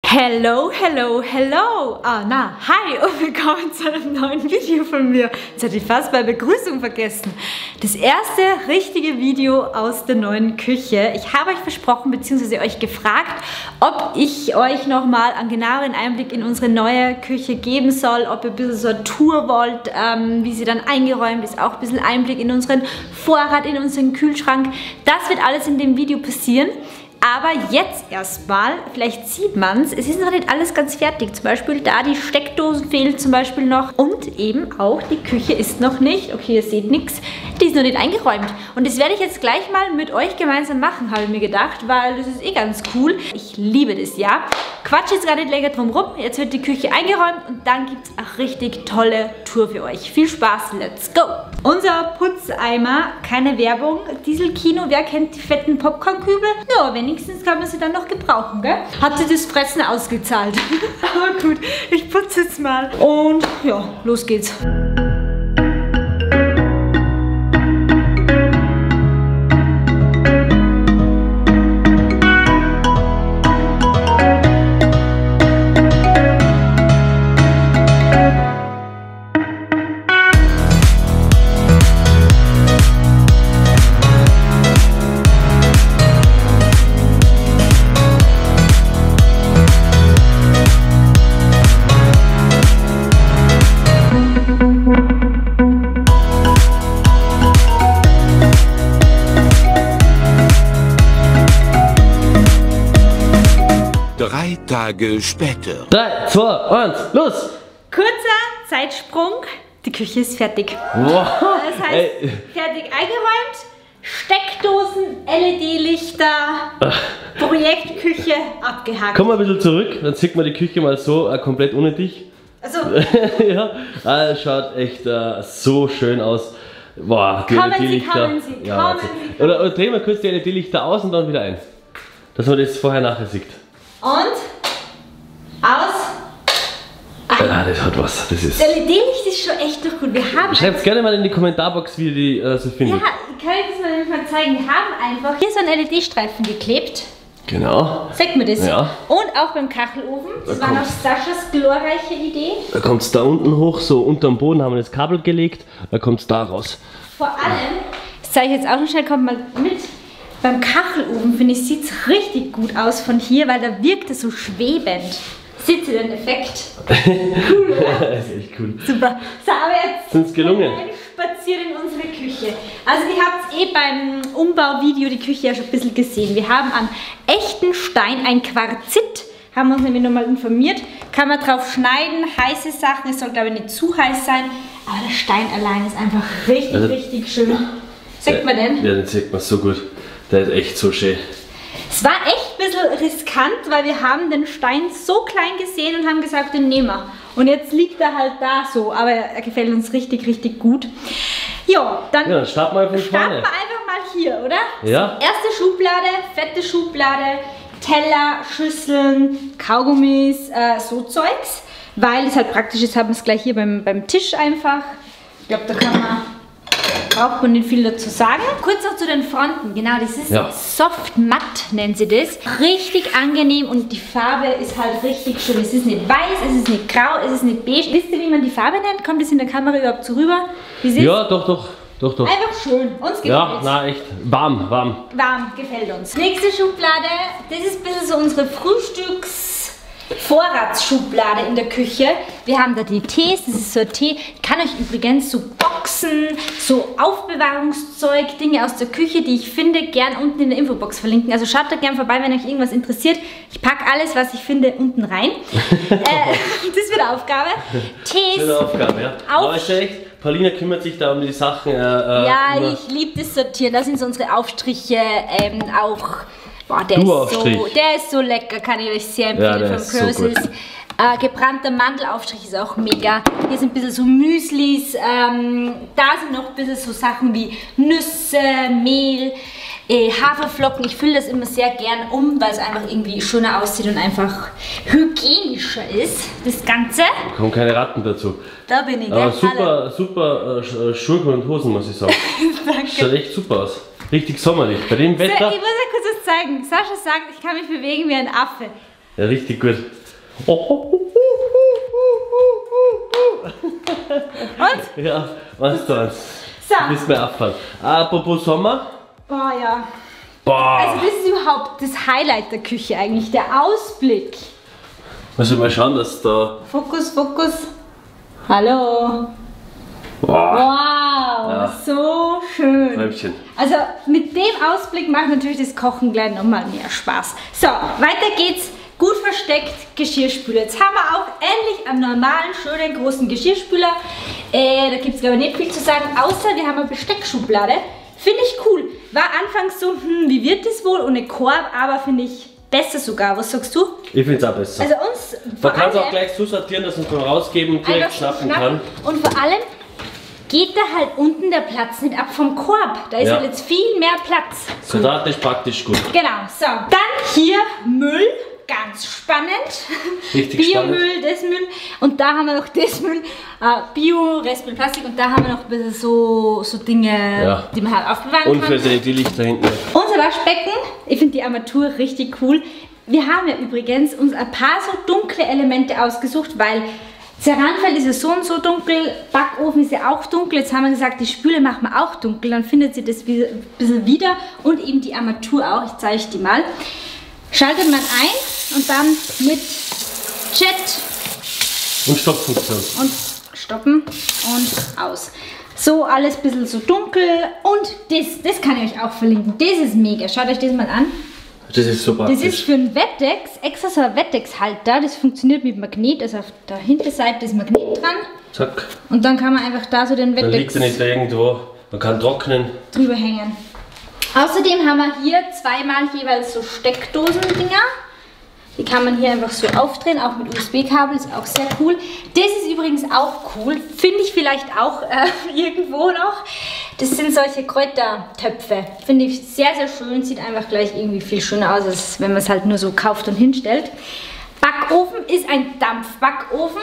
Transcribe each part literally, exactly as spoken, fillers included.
Hello, hello, hello! Ah, na, hi und willkommen zu einem neuen Video von mir. Jetzt hatte ich fast bei Begrüßung vergessen. Das erste richtige Video aus der neuen Küche. Ich habe euch versprochen bzw. euch gefragt, ob ich euch nochmal einen genaueren Einblick in unsere neue Küche geben soll, ob ihr ein bisschen so eine Tour wollt, ähm, wie sie dann eingeräumt ist, auch ein bisschen Einblick in unseren Vorrat, in unseren Kühlschrank. Das wird alles in dem Video passieren. Aber jetzt erstmal, vielleicht sieht man es, es ist noch nicht alles ganz fertig. Zum Beispiel da die Steckdosen fehlen zum Beispiel noch. Und eben auch die Küche ist noch nicht, okay, ihr seht nichts, die ist noch nicht eingeräumt. Und das werde ich jetzt gleich mal mit euch gemeinsam machen, habe ich mir gedacht, weil das ist eh ganz cool. Ich liebe das, ja. Quatsch jetzt gar nicht länger drum rum, jetzt wird die Küche eingeräumt und dann gibt es auch richtig tolle Tour für euch. Viel Spaß, let's go! Unser Putzeimer, keine Werbung, Dieselkino, wer kennt die fetten Popcornkübel? Ja, wenigstens kann man sie dann noch gebrauchen, gell? Hat sie das Fressen ausgezahlt. Aber gut, ich putze jetzt mal und ja, los geht's. Drei Tage später. drei, zwei, eins, los! Kurzer Zeitsprung, die Küche ist fertig. Wow. Das heißt, Ey. fertig eingeräumt, Steckdosen, L E D-Lichter, Projektküche abgehakt. Komm mal ein bisschen zurück, dann sieht man die Küche mal so äh, komplett ohne dich. Also, Ja, äh, schaut echt äh, so schön aus. Boah, die Kommen Sie, L E D-Lichter. kommen Sie, Ja, kommen Wahnsinn. Sie, Oder, oder drehen wir kurz die L E D-Lichter aus und dann wieder ein. Dass man das vorher nachher sieht. und aus. Ah, das hat was. Das ist. Das L E D-Licht ist schon echt doch gut. Wir haben. Schreibt gerne mal in die Kommentarbox, wie ihr die äh, so Ja, findet. ich kann euch das mal, nämlich mal zeigen. Wir haben einfach hier so einen L E D-Streifen geklebt. Genau. Sagt mir das? Ja. Und auch beim Kachelofen. Das Da war noch kommt's. Saschas glorreiche Idee. Da kommt es da unten hoch, so unterm Boden haben wir das Kabel gelegt. Da kommt es da raus. Vor allem, das zeige ich jetzt auch noch schnell, kommt mal mit. Beim Kachelofen, finde ich, sieht es richtig gut aus von hier, weil da wirkt es so schwebend. Seht ihr den Effekt? Cool, oder? Das ist echt cool. Super. So, aber jetzt Sind's gelungen? spazieren in unsere Küche. Also ihr habt eh beim Umbauvideo die Küche ja schon ein bisschen gesehen. Wir haben an echten Stein, ein Quarzit, haben wir uns nämlich nochmal informiert. Kann man drauf schneiden, heiße Sachen, es soll glaube ich nicht zu heiß sein. Aber der Stein allein ist einfach richtig, Also, richtig schön. Sagt man denn? Ja, den sieht man so gut. Der ist echt so schön. Es war echt ein bisschen riskant, weil wir haben den Stein so klein gesehen und haben gesagt, den nehmen wir. Und jetzt liegt er halt da so, aber er gefällt uns richtig, richtig gut. Jo, dann Ja, dann starten wir von starten vorne. wir einfach mal hier, oder? Ja. Erste Schublade, fette Schublade, Teller, Schüsseln, Kaugummis, äh, so Zeugs. Weil es halt praktisch ist, haben wir es gleich hier beim, beim Tisch einfach. Ich glaube, da kann man... braucht man nicht viel dazu sagen. Kurz noch zu den Fronten. Genau, das ist Ja. soft matt, nennt sie das. Richtig angenehm und die Farbe ist halt richtig schön. Es ist nicht weiß, es ist nicht grau, es ist nicht beige. Wisst ihr, wie man die Farbe nennt? Kommt das in der Kamera überhaupt so rüber? Wie sie Ja, doch, doch, doch, doch. Einfach schön. Uns gefällt Ja, es. na echt. Warm, warm. Warm, gefällt uns. Nächste Schublade, das ist ein bisschen so unsere Frühstücks... Vorratsschublade in der Küche. Wir haben da die Tees, das ist so ein Tee. Ich kann euch übrigens so Boxen, so Aufbewahrungszeug, Dinge aus der Küche, die ich finde, gern unten in der Infobox verlinken. Also schaut da gern vorbei, wenn euch irgendwas interessiert. Ich packe alles, was ich finde, unten rein. äh, das wird Aufgabe. Tees. Schöne Aufgabe, ja. Auf- Aber ist ja echt, Paulina kümmert sich da um die Sachen. Äh, äh, Ja, immer. ich liebe das Sortieren. Da sind so unsere Aufstriche, ähm, auch... Boah, der Du ist, so, Aufstrich. der ist so lecker, kann ich euch sehr Ja, empfehlen der von ist so Process. gut. Äh, gebrannter Mandelaufstrich ist auch mega. Hier sind ein bisschen so Müslis. Ähm, da sind noch ein bisschen so Sachen wie Nüsse, Mehl, äh, Haferflocken. Ich fülle das immer sehr gern um, weil es einfach irgendwie schöner aussieht und einfach hygienischer ist, das Ganze. Kommen keine Ratten dazu. Da bin ich, Aber gell? super, super äh, Schuhe und Hosen, muss ich sagen. Danke. Schaut echt super aus. Richtig sommerlich. Bei dem So, ich muss Wetter. euch kurz was zeigen. Sascha sagt, ich kann mich bewegen wie ein Affe. Ja, richtig gut. Oh, oh, oh, oh, oh, oh. Und? Ja, was sonst? So. Du bist mir abfallen. Apropos Sommer. Boah, ja. Boah. Also das ist überhaupt das Highlight der Küche eigentlich, der Ausblick. Muss ich mal schauen, dass da... Fokus, Fokus. Hallo. Boah. Wow, Ja. so schön. Träumchen. Also mit dem Ausblick macht natürlich das Kochen gleich nochmal mehr Spaß. So, weiter geht's. Gut versteckt Geschirrspüler. Jetzt haben wir auch endlich einen normalen, schönen, großen Geschirrspüler. Äh, da gibt es glaube ich nicht viel zu sagen, außer wir haben eine Besteckschublade. Finde ich cool. War anfangs so, hm, wie wird das wohl ohne Korb, aber finde ich besser sogar. Was sagst du? Ich finde es auch besser. Also uns Man kann es auch gleich so sortieren, dass man es rausgeben und direkt schnappen kann. Und vor allem geht da halt unten der Platz nicht ab vom Korb. Da ist Ja. halt jetzt viel mehr Platz. Quadratisch praktisch gut. Genau, so. Dann hier Müll. Ganz spannend. Richtig Biomüll, das Müll. Und da haben wir noch das Müll. Äh, Bio, Restmüll, Plastik. Und da haben wir noch ein bisschen so, so Dinge, Ja. die man halt aufbewahren Und kann. für die, die Lichter hinten. Unser Waschbecken, ich finde die Armatur richtig cool. Wir haben ja übrigens uns ein paar so dunkle Elemente ausgesucht, weil Ceranfeld ist ja so und so dunkel, Backofen ist ja auch dunkel. Jetzt haben wir gesagt, die Spüle machen wir auch dunkel, dann findet sie das ein bisschen wieder und eben die Armatur auch. Ich zeige euch die mal. Schaltet man ein und dann mit Jet Und Stoppfunktion. und stoppen und aus. So alles ein bisschen so dunkel und das, das kann ich euch auch verlinken. Das ist mega. Schaut euch das mal an. Das ist so praktisch. Das ist für einen Wettex, extra so ein Wettex-Halter. Das funktioniert mit Magnet. Also auf der Hinterseite ist Magnet dran. Zack. Und dann kann man einfach da so den Dann liegt Wettex er nicht da irgendwo. Man kann trocknen. drüber hängen. Außerdem haben wir hier zweimal jeweils so Steckdosen-Dinger. Die kann man hier einfach so aufdrehen, auch mit U S B-Kabel, ist auch sehr cool. Das ist übrigens auch cool, finde ich vielleicht auch äh, irgendwo noch. Das sind solche Kräutertöpfe. Finde ich sehr, sehr schön, sieht einfach gleich irgendwie viel schöner aus, als wenn man es halt nur so kauft und hinstellt. Backofen ist ein Dampfbackofen.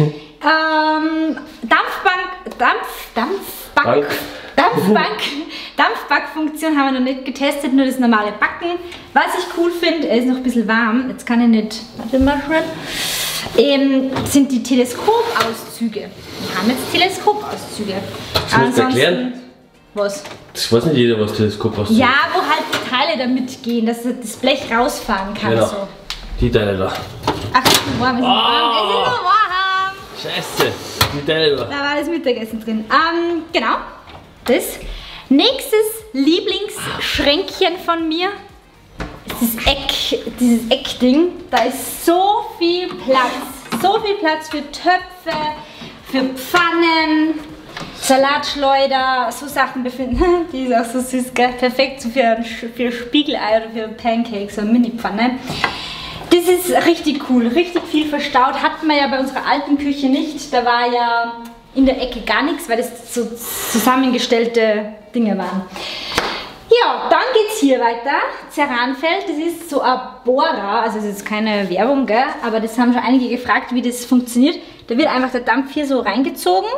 ähm, Dampfbank, Dampf, Dampfback, Bank. Dampfbank, Dampfbackfunktion haben wir noch nicht getestet, nur das normale Backen. Was ich cool finde, er ist noch ein bisschen warm, jetzt kann ich nicht, warte mal schon, ähm, sind die Teleskopauszüge. Wir haben jetzt Teleskopauszüge. Das musst du erklären. Was? Das weiß nicht jeder, was Teleskop aussieht. Ja, wo halt die Teile damit gehen, dass das Blech rausfahren kann. Genau. So. Die Teile da. Ach, es ist warm, es ist warm, es ist nur warm. Scheiße. Die Teile da. Da war das Mittagessen drin. Ähm, genau. Das. Nächstes Lieblingsschränkchen von mir ist das Eck, dieses Eckding. Da ist so viel Platz. So viel Platz für Töpfe, für Pfannen, Salatschleuder, so Sachen befinden. Die ist auch so süß, gell? Perfekt so für ein, für Spiegelei oder für Pancakes, so eine Mini-Pfanne. Das ist richtig cool, richtig viel verstaut. Hatten wir ja bei unserer alten Küche nicht. Da war ja in der Ecke gar nichts, weil das so zusammengestellte Dinge waren. Ja, dann geht es hier weiter. Ceranfeld, das ist so ein Bohrer, also das ist jetzt keine Werbung, gell? Aber das haben schon einige gefragt, wie das funktioniert. Da wird einfach der Dampf hier so reingezogen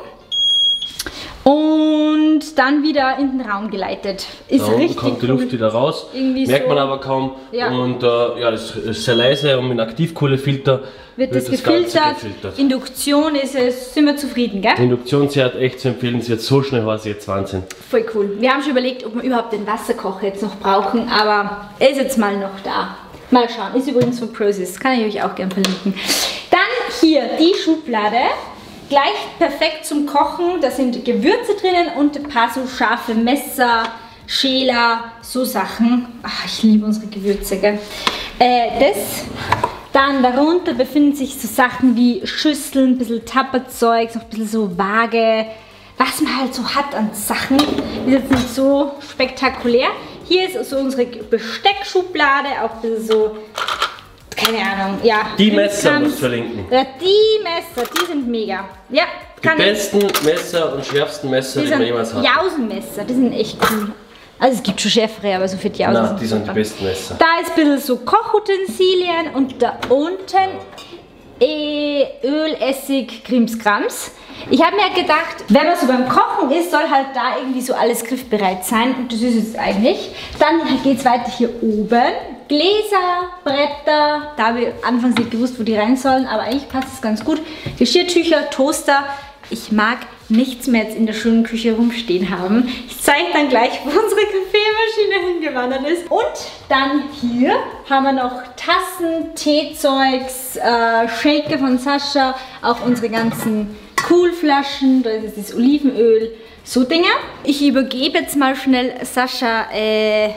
und dann wieder in den Raum geleitet. Ist Da unten richtig kommt die cool. Luft wieder raus, Irgendwie merkt so. man aber kaum. Ja. Und äh, ja, das ist sehr leise und mit einem Aktivkohlefilter Wird das, Ganze gefiltert. gefiltert. Induktion ist es, sind wir zufrieden, gell? Induktionsherd echt zu empfehlen, sie hat so schnell was, jetzt Wahnsinn. Voll cool. Wir haben schon überlegt, ob wir überhaupt den Wasserkocher jetzt noch brauchen, aber er ist jetzt mal noch da. Mal schauen. Ist übrigens von Prozess, kann ich euch auch gerne verlinken. Dann hier die Schublade. Gleich perfekt zum Kochen. Da sind Gewürze drinnen und ein paar so scharfe Messer, Schäler, so Sachen. Ach, ich liebe unsere Gewürze, gell? Äh, das. Dann darunter befinden sich so Sachen wie Schüsseln, ein bisschen Tapperzeug, noch ein bisschen so Waage, was man halt so hat an Sachen. Die sind jetzt nicht so spektakulär. Hier ist so unsere Besteckschublade, auch ein bisschen so, keine Ahnung, ja. Die Messer Krimskrams. musst du verlinken. Ja, die Messer, die sind mega. Ja, Die kann ich. besten Messer und schärfsten Messer, Die die, man sind jemals hat. Jausenmesser, die sind echt cool. Also es gibt schon schärfere, aber so für die Jausen Nein, die sind die super. besten Messer. Da ist ein bisschen so Kochutensilien und da unten äh, Öl, Essig, Krimskrams. Ich habe mir gedacht, wenn man so beim Kochen ist, soll halt da irgendwie so alles griffbereit sein und das ist es eigentlich. Dann geht es weiter hier oben. Gläser, Bretter, da habe ich anfangs nicht gewusst, wo die rein sollen, aber eigentlich passt es ganz gut. Geschirrtücher, Toaster. Ich mag nichts mehr jetzt in der schönen Küche rumstehen haben. Ich zeige dann gleich, wo unsere Kaffeemaschine hingewandert ist. Und dann hier haben wir noch Tassen, Teezeugs, äh, Shaker von Sascha, auch unsere ganzen Coolflaschen, da ist das Olivenöl, so Dinge. Ich übergebe jetzt mal schnell Sascha äh,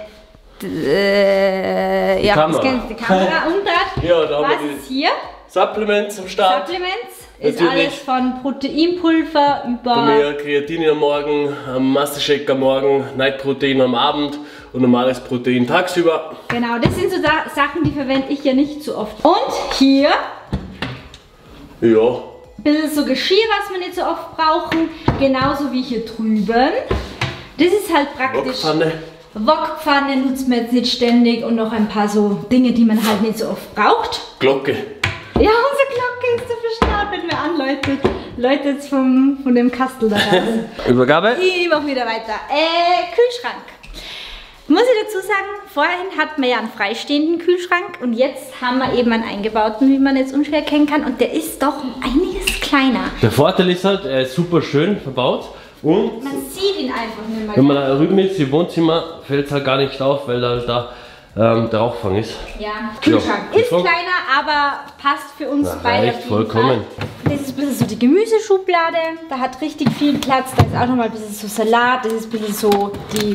äh, ja, Kamera. Das die Kamera umdreht. Ja, da haben Was wir ist hier? Supplements am Start. Supplements ist Natürlich. alles von Proteinpulver über... Bei mir Kreatin am Morgen, Mastershake am Morgen, Night Protein am Abend und normales Protein tagsüber. Genau, das sind so da Sachen, die verwende ich ja nicht so oft. Und hier Ja. ein bisschen so Geschirr, was wir nicht so oft brauchen. Genauso wie hier drüben. Das ist halt praktisch. Wokpfanne. Wokpfanne nutzt man jetzt nicht ständig und noch ein paar so Dinge, die man halt nicht so oft braucht. Glocke. Ja, unsere Glocke ist so verstaut, wenn wir anläutet. Läutet jetzt vom, von dem Kastel da raus. Übergabe. Ich mache wieder weiter. Äh, Kühlschrank. Muss ich dazu sagen, vorhin hatten wir ja einen freistehenden Kühlschrank und jetzt haben wir eben einen eingebauten, wie man jetzt unschwer erkennen kann. Und der ist doch um einiges kleiner. Der Vorteil ist halt, er ist super schön verbaut und Man sieht ihn einfach nicht mehr. wenn man da rüben ist, im Wohnzimmer, fällt es halt gar nicht auf, weil da, da ähm, der Rauchfang ist. Ja, Kühlschrank Ja, ist Kühlschrank. kleiner, aber passt für uns Na, beide reicht auf jeden vollkommen. Fall. Das ist ein bisschen so die Gemüseschublade, da hat richtig viel Platz. Da ist auch nochmal ein bisschen so Salat, das ist ein bisschen so die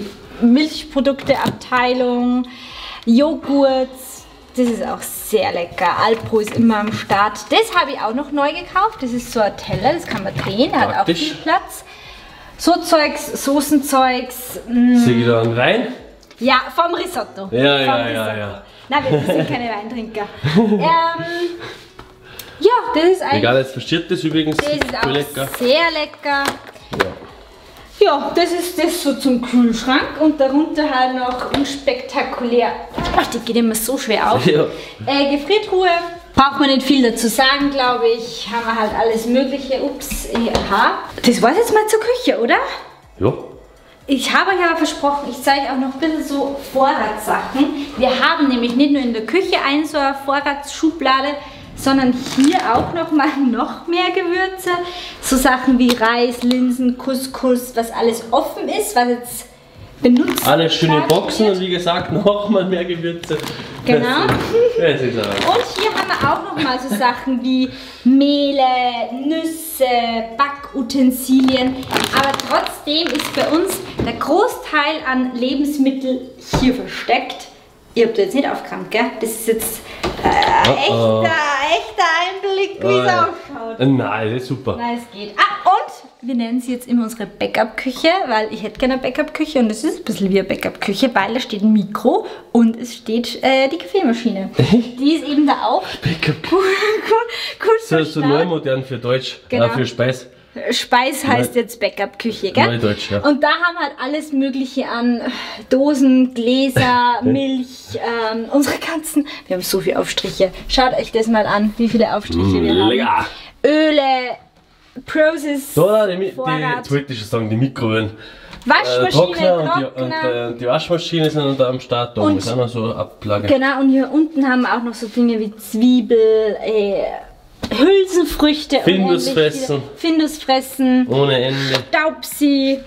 Milchprodukteabteilung, Joghurt. Das ist auch sehr lecker. Alpro ist immer am Start. Das habe ich auch noch neu gekauft. Das ist so ein Teller, das kann man drehen, der hat auch Praktisch. viel Platz. So Zeugs, Soßenzeugs. mh, Sehe ich da einen Wein? Ja, vom Risotto. Ja, vom ja, Risotto. ja, ja. Nein, wir sind keine Weintrinker. ähm, ja, das ist eigentlich Egal, jetzt versteht das übrigens. das ist Voll auch lecker. sehr lecker. Ja. Ja, das ist das so zum Kühlschrank und darunter halt noch unspektakulär. Ach, die geht immer so schwer auf. Ja. Äh, Gefriertruhe. Braucht man nicht viel dazu sagen, glaube ich. Haben wir halt alles Mögliche. Ups, aha. Das war's jetzt mal zur Küche, oder? Ja. Ich habe euch aber versprochen, ich zeige auch noch ein bisschen so Vorratssachen. Wir haben nämlich nicht nur in der Küche eine so eine Vorratsschublade, sondern hier auch noch mal noch mehr Gewürze. So Sachen wie Reis, Linsen, Couscous, was alles offen ist, was jetzt benutzt Alle schöne wird. Boxen und wie gesagt, nochmal mehr Gewürze. Genau. Das ist aber. Und hier haben wir auch noch mal so Sachen wie Mehle, Nüsse, Backutensilien. Aber trotzdem ist bei uns der Großteil an Lebensmitteln hier versteckt. Ihr habt jetzt nicht aufgeräumt, gell? Das ist jetzt äh, Oh, oh. echter, echter Einblick, wie es Oh, ja. ausschaut. Nein, das ist super. Nein, es geht. Ah, und wir nennen sie jetzt immer unsere Backup-Küche, weil ich hätte gerne eine Backup-Küche und es ist ein bisschen wie eine Backup-Küche, weil da steht ein Mikro und es steht äh, die Kaffeemaschine. Die ist eben da auch Backup. cool, cool, cool So, so neu verstaut. modern für Deutsch, Genau. äh, für Speis. Speis heißt Neu- jetzt Backup-Küche, gell? Neudeutsch, ja. Und da haben halt alles mögliche an Dosen, Gläser, Milch, ähm, unsere ganzen, wir haben so viele Aufstriche. Schaut euch das mal an, wie viele Aufstriche wir haben. Lecker. Öle, Process, So, da, die, die, Vorrat. jetzt wollte ich schon sagen, die Mikrowellen. Äh, Waschmaschine, Trockner und, die, Trockner. und äh, die Waschmaschine sind da am Start, da Und- ist auch noch so Ablage. Genau, und hier unten haben wir auch noch so Dinge wie Zwiebel, äh, Hülsenfrüchte. Findus unendlich fressen. viele. Findus fressen, Ohne Ende. Staubsee.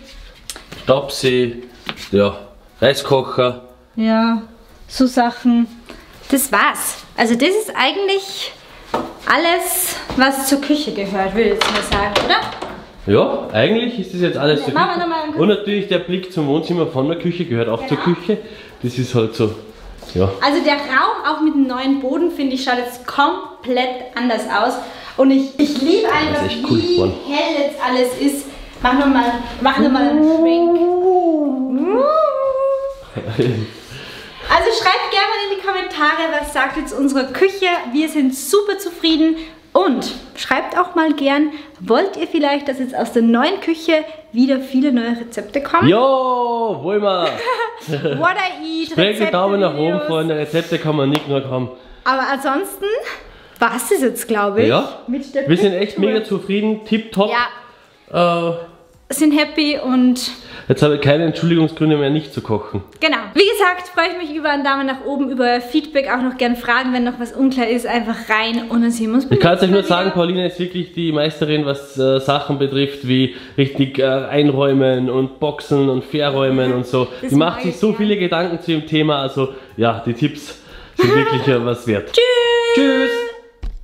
Stabsee, ja, Reiskocher. Ja, so Sachen. Das war's. Also das ist eigentlich alles, was zur Küche gehört, würde ich jetzt mal sagen, oder? Ja, eigentlich ist das jetzt alles zur Machen wir Küche. noch mal einen- Und natürlich der Blick zum Wohnzimmer von der Küche gehört auch zur Genau. Küche. Das ist halt so, ja. Also der Raum, auch mit dem neuen Boden, finde ich, schaut jetzt komplett anders aus. Und ich, ich liebe einfach, Das ist echt cool wie geworden. hell jetzt alles ist. Mach nochmal mach noch mal einen Schwenk. Also schreibt gerne mal in die Kommentare, was sagt jetzt unsere Küche. Wir sind super zufrieden. Und schreibt auch mal gern, wollt ihr vielleicht, dass jetzt aus der neuen Küche wieder viele neue Rezepte kommen? Jo, wollen wir. What I eat, Präge Daumen nach oben, Videos. Freunde. Rezepte kann man nicht nur haben. Aber ansonsten war es das jetzt, glaube ich. Ja, Mit der wir sind echt Küchentour. mega zufrieden. Tipptopp. Ja, Äh, sind happy und jetzt habe ich keine Entschuldigungsgründe mehr, nicht zu kochen. genau. Wie gesagt, freue ich mich über einen Daumen nach oben, über Feedback, auch noch gerne Fragen, wenn noch was unklar ist, einfach rein und dann sehen wir uns. Ich kann es euch nur sagen, Paulina ist wirklich die Meisterin, was äh, Sachen betrifft, wie richtig äh, einräumen und boxen und verräumen und so. Das die macht sich ich, so ja. viele Gedanken zu dem Thema, also ja, die Tipps sind wirklich äh, was wert. Tschüss! Tschüss!